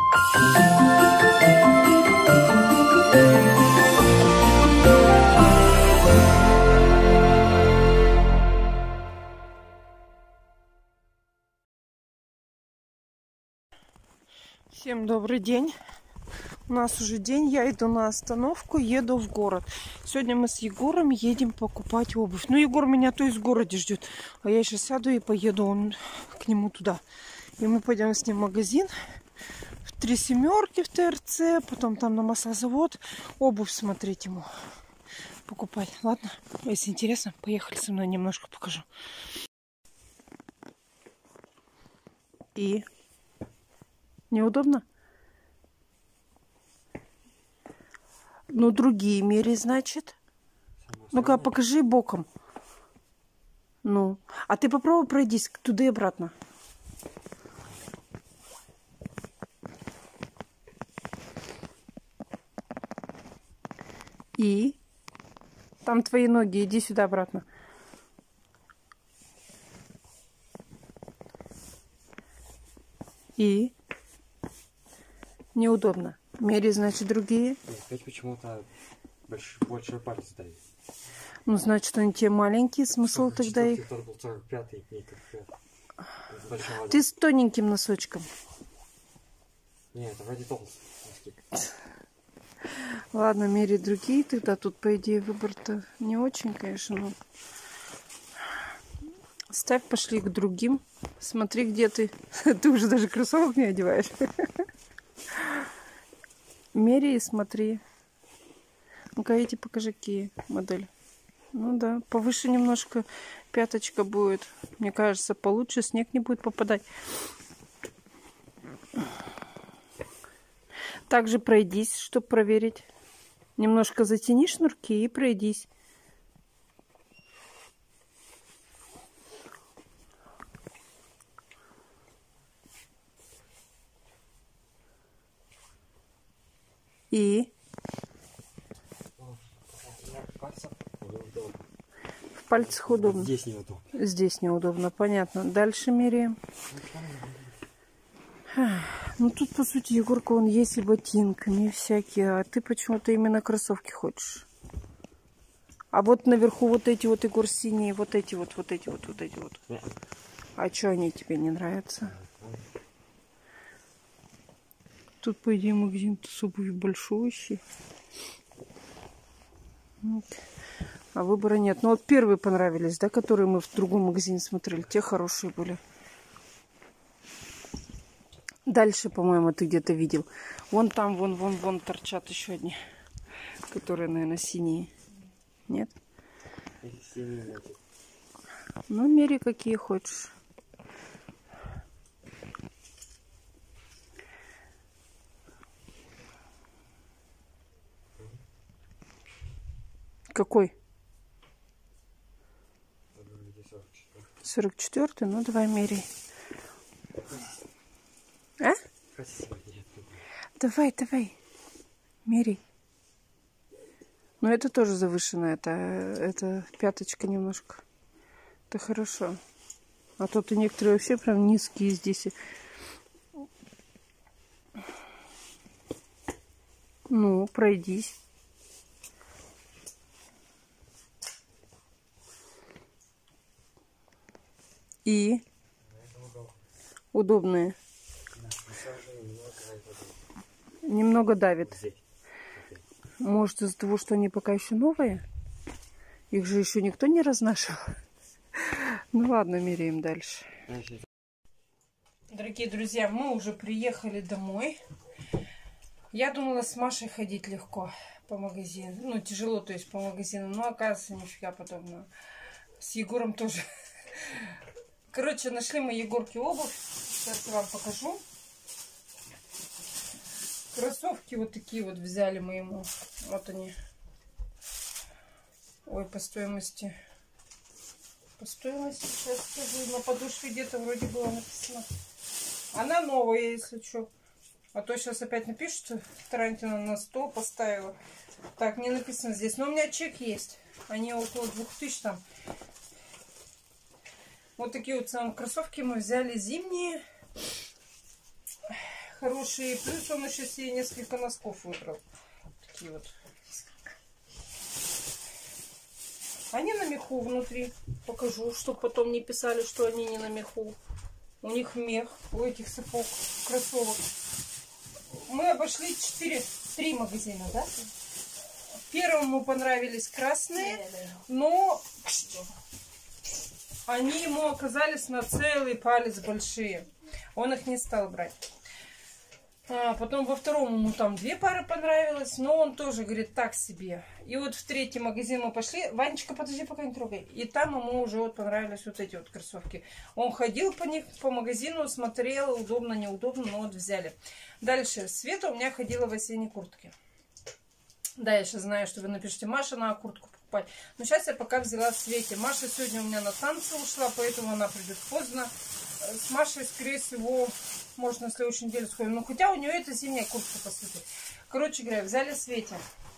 Всем добрый день. У нас уже день, я иду на остановку, еду в город. Сегодня мы с Егором едем покупать обувь. Ну, Егор меня то есть в городе ждет, а я сейчас сяду и поеду к нему туда. И мы пойдем с ним в магазин, в 3 семерки, в ТРЦ, потом там на маслозавод обувь смотреть ему, покупать. Ладно, если интересно, поехали со мной, немножко покажу. И неудобно? Ну, другие меры, значит. Ну-ка, покажи боком. Ну, а ты попробуй пройдись туда и обратно. И? Там твои ноги, иди сюда обратно. И? Неудобно. Мери, значит, другие. Опять почему-то большой палец ставит. Ну, значит, они те маленькие. Смысл тогда их... 45-й, Ты с тоненьким носочком. Нет, это вроде толстый. Ладно, Мери другие. Тогда тут, по идее, выбор-то не очень, конечно. Но... Ставь, пошли к другим. Смотри, где ты. Ты уже даже кроссовок не одеваешь. Мери и смотри. Ну-ка, эти покажи, какие модели. Ну да, повыше немножко пяточка будет. Мне кажется, получше, снег не будет попадать. Также пройдись, чтобы проверить. Немножко затяни шнурки и пройдись. И? В пальцах удобно. Здесь неудобно. Здесь неудобно, понятно. Дальше меряем. Ну тут, по сути, Егорка, он есть и ботинками всякие. А ты почему-то именно кроссовки хочешь. А вот наверху вот эти вот, Егор, синие. Вот эти вот. А что они тебе не нравятся? Тут, по идее, магазин-то с обувью большущий. Вот. А выбора нет. Ну вот первые понравились, да, которые мы в другом магазине смотрели. Те хорошие были. Дальше, по-моему, ты где-то видел. Вон там, вон торчат еще одни. Которые, наверное, синие. Нет? Ну, мери какие хочешь. Какой? 44-й? Ну, давай меряй. А? Давай. Меряй. Но это тоже завышено. Это пяточка немножко. Это хорошо. А тут и некоторые вообще прям низкие здесь. Ну, пройдись. И удобные. Немного давит. Может, из-за того, что они пока еще новые? Их же еще никто не разнашивал. Ну ладно, меряем дальше. Дорогие друзья, мы уже приехали домой. Я думала, с Машей ходить легко по магазину. Ну, тяжело, то есть по магазину. Но оказывается, нифига подобного. С Егором тоже. Короче, нашли мы Егорке обувь. Сейчас я вам покажу. Кроссовки вот такие вот взяли мы ему. Вот они. Ой, по стоимости. Сейчас скажу. На подошве где-то вроде было написано. Она новая, если что. А то сейчас опять напишут, что Тарантино на 100 поставила. Так, не написано здесь. Но у меня чек есть. Они около 2000 там. Вот такие вот кроссовки мы взяли зимние. хороший. Плюс он еще себе несколько носков выбрал. Такие вот. Они на меху внутри. Покажу, чтобы потом не писали, что они не на меху. У них мех, у этих сапог, кроссовок. Мы обошли 3 магазина, да? Первому понравились красные, но они ему оказались на целый палец большие. Он их не стал брать. Потом во втором ему там 2 пары понравилось, но он тоже говорит так себе. И вот в 3-й магазин мы пошли. Ванечка, подожди, пока не трогай. И там ему уже вот понравились вот эти вот кроссовки. Он ходил по них, по магазину, смотрел, удобно, неудобно, но вот взяли. Дальше. Света у меня ходила в осенней куртке. Да, я сейчас знаю, что вы напишите, Маша, надо куртку покупать. Но сейчас я пока взяла в Свете. Маша сегодня у меня на танцы ушла, поэтому она придет поздно. С Машей, скорее всего, можно на следующей неделе сходим. Но хотя у нее это зимняя куртка, по сути. Короче говоря, взяли Свете.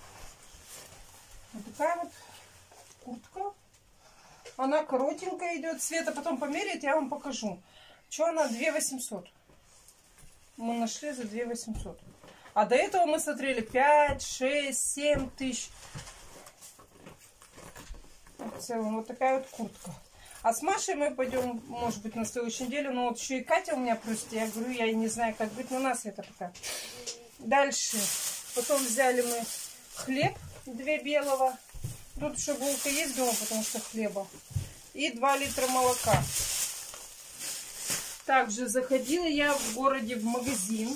Вот такая вот куртка. Она коротенькая идет. Света потом померяет, я вам покажу. Что она? 2 800. Мы нашли за 2 800. А до этого мы смотрели 5, 6, 7 тысяч. В целом вот такая вот куртка. А с Машей мы пойдем, может быть, на следующей неделе. Но вот еще и Катя у меня просит. Я говорю, я не знаю, как быть. Но у нас это пока. Дальше. Потом взяли мы хлеб 2 белого. Тут еще булка есть дома, потому что хлеба. И 2 литра молока. Также заходила я в городе в магазин.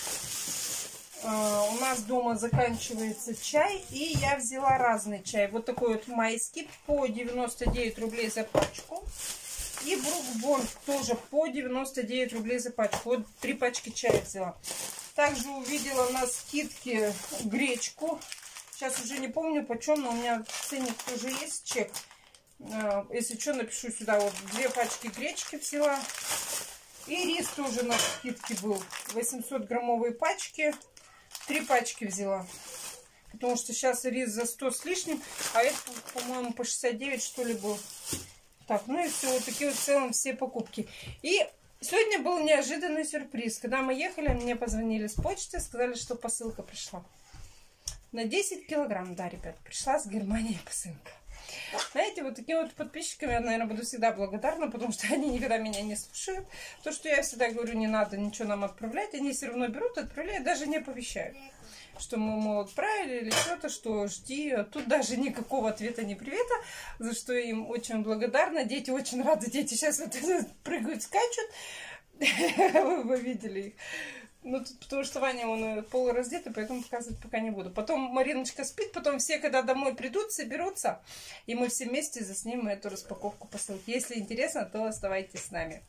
У нас дома заканчивается чай, и я взяла разный чай. Вот такой вот майский по 99 рублей за пачку. И Брук-Бонд тоже по 99 рублей за пачку. Вот 3 пачки чая взяла. Также увидела на скидке гречку. Сейчас уже не помню почем, но у меня ценник тоже есть, чек. Если что, напишу сюда. Вот 2 пачки гречки взяла. И рис тоже на скидке был. 800-граммовые пачки. 3 пачки взяла. Потому что сейчас рис за 100 с лишним. А это, по-моему, по 69 что ли был. Так, ну и все. Вот такие вот в целом все покупки. И сегодня был неожиданный сюрприз. Когда мы ехали, мне позвонили с почты. Сказали, что посылка пришла. На 10 килограмм. Да, ребят, пришла с Германии посылка. Знаете, вот таким вот подписчикам я, наверное, буду всегда благодарна, потому что они никогда меня не слушают. То, что я всегда говорю, не надо ничего нам отправлять, они все равно берут, отправляют, даже не оповещают, что мы, мол, отправили или что-то, что жди. Тут даже никакого ответа, ни привета, за что я им очень благодарна. Дети очень рады, дети сейчас вот прыгают, скачут. Вы видели их. Ну, тут, потому что Ваня, он полураздетый, поэтому показывать пока не буду. Потом Мариночка спит, потом все, когда домой придут, соберутся, и мы все вместе заснимем эту распаковку посылки. Если интересно, то оставайтесь с нами.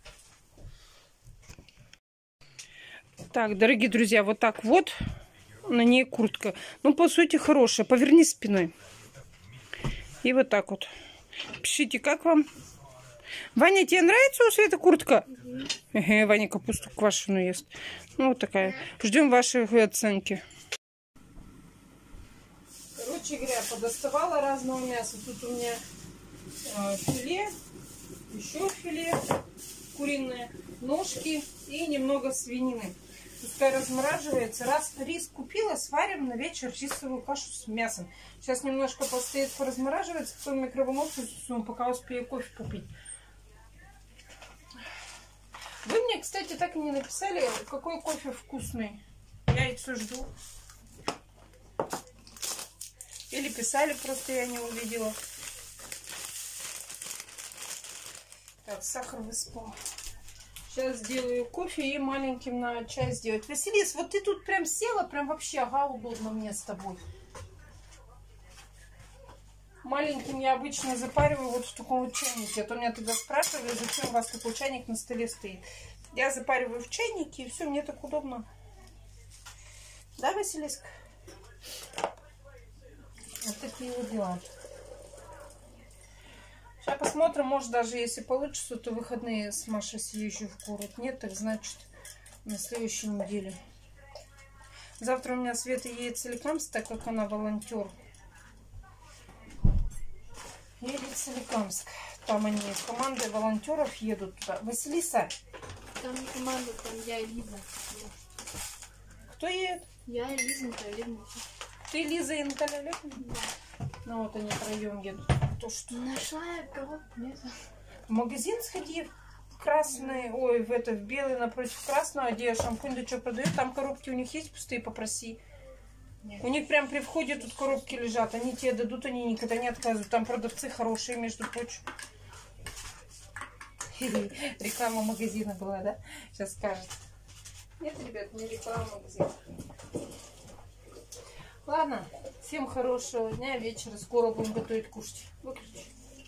Так, дорогие друзья, вот так вот на ней куртка. Ну, по сути, хорошая. Поверни спиной. И вот так вот. Пишите, как вам? Ваня, тебе нравится у Светы куртка? Ваня капусту квашеную ест. Ну, вот такая. Ждем вашей оценки. Короче говоря, подоставала разного мяса. Тут у меня филе, еще филе куриное, ножки и немного свинины. Пускай размораживается. Раз рис купила, сварим на вечер рисовую кашу с мясом. Сейчас немножко постоит, поразмораживается, потом в микроволновку засуну, пока успею кофе попить. Вы мне, кстати, так и не написали, какой кофе вкусный. Я все жду. Или писали, просто я не увидела. Так, сахар выспал. Сейчас сделаю кофе и маленьким на чай сделать. Василис, вот ты тут прям села, прям вообще, ага, удобно мне с тобой. Маленьким я обычно запариваю вот в таком вот чайнике. А то меня тогда спрашивали, зачем у вас такой чайник на столе стоит. Я запариваю в чайнике, и все, мне так удобно. Да, Василиска? Вот такие вот дела. Сейчас посмотрим, может, даже если получится, то выходные с Машей съезжу в город. Нет, так значит на следующей неделе. Завтра у меня Света едет в Соликамск, так как она волонтер. Едет в Соликамск. Там они с командой волонтеров едут туда. Василиса. Там не команда, там я и Лиза. Кто едет? Я, Лиза, Наталья. Ты, Лиза и Наталья Олеговна? Да. Ну вот они втроем едут. То что? Нашла я коробку мяса. В магазин сходи, в красный, ой, в белый напротив красного, где шампунь да что продают, там коробки у них есть пустые, попроси. Нет. У них прям при входе тут коробки лежат, они тебе дадут, они никогда не отказывают. Там продавцы хорошие, между прочим. Реклама магазина была, да? Сейчас скажет. Нет, ребят, не реклама магазина. Ладно, всем хорошего дня, вечера. Скоро будем готовить кушать. Выключи.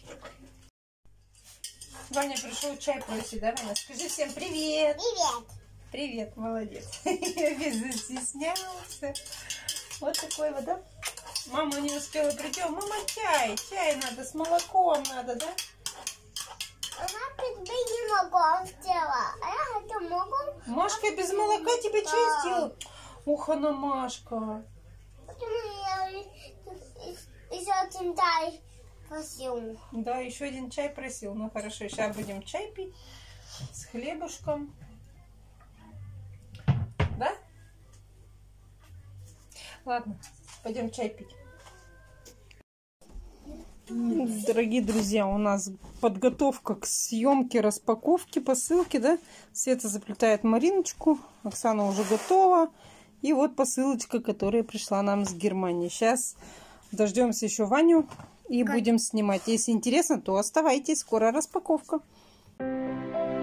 Ваня пришел чай просить, да, Ваня? Скажи всем привет. Привет. Привет, молодец. Весь застеснялся. Вот такой вот, да? Мама не успела прийти. Мама, чай надо, с молоком надо, да? Она тебе не могу сделать. А я это могу. Машка без молока тебе чай сделала. Ух, она Машка. Почему я еще один дай просил? Да, еще один чай просил. Ну хорошо, сейчас будем чай пить с хлебушком. Да? Ладно, пойдем чай пить. Дорогие друзья, у нас подготовка к съемке, распаковке, посылки, да? Света заплетает Мариночку, Оксана уже готова. И вот посылочка, которая пришла нам с Германии. Сейчас дождемся еще Ваню и будем снимать. Если интересно, то оставайтесь, скоро распаковка.